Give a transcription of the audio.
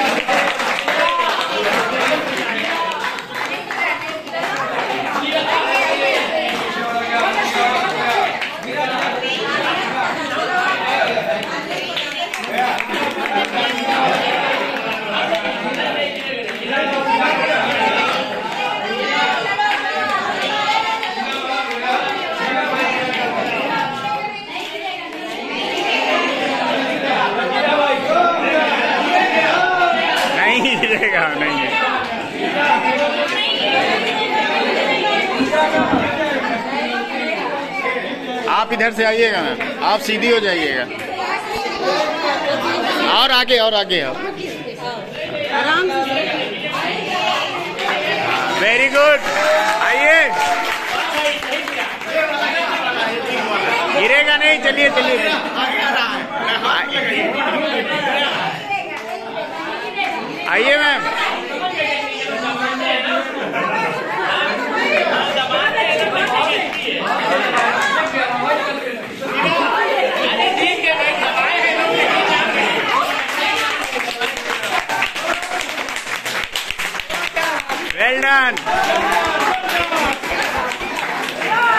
नहीं है। आप इधर से आइएगा ना, आप सीधी हो जाइएगा। और आगे आओ। वेरी गुड, आइए। गिरेगा नहीं, चलिए। आइए मैम। Well done.